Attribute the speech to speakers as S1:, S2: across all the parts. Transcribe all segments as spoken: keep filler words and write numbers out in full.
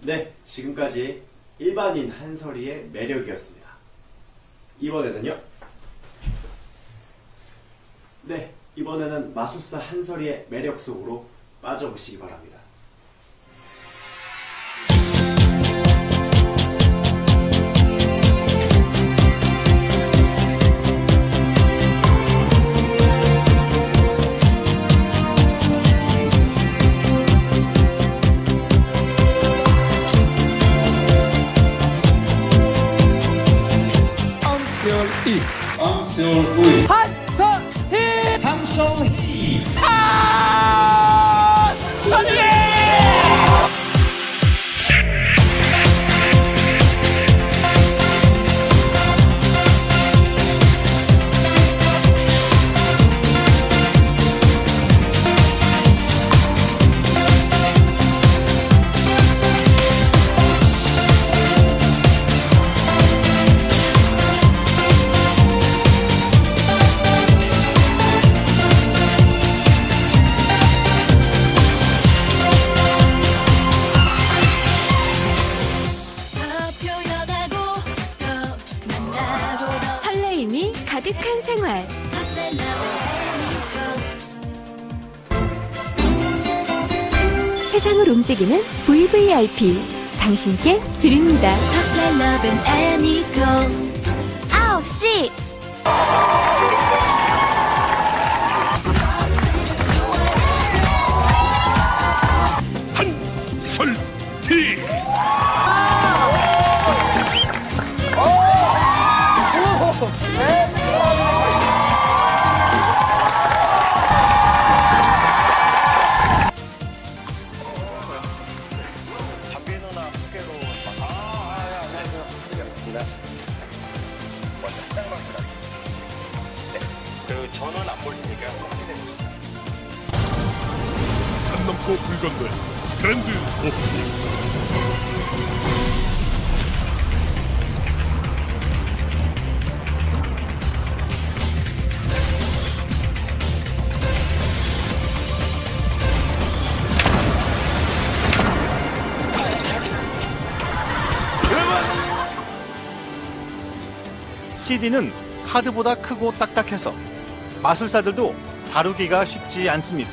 S1: 네, 지금까지 일반인 한설이의 매력이었습니다. 이번에는요? 네, 이번에는 마술사 한설이의 매력 속으로 빠져보시기 바랍니다.
S2: 한솔이 한솔이 한솔이 한솔이
S3: 가득한 생활. 세상을 움직이는 브이브이아이피 당신께 드립니다. 아홉 시
S2: 한솔이
S4: 그 전원 안 볼 테니까 확인해주세요.
S2: 산 넘고 불 건너 그랜드 오프닝.
S5: 씨디는 카드보다 크고 딱딱해서 마술사들도 다루기가 쉽지 않습니다.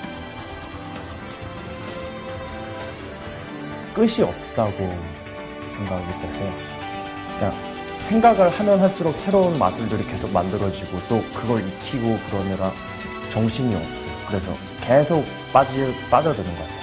S6: 끝이 없다고 생각이 돼서요. 그냥 생각을 하면 할수록 새로운 마술들이 계속 만들어지고 또 그걸 익히고 그러느라 정신이 없어요. 그래서 계속 빠지, 빠져드는 것 같아요.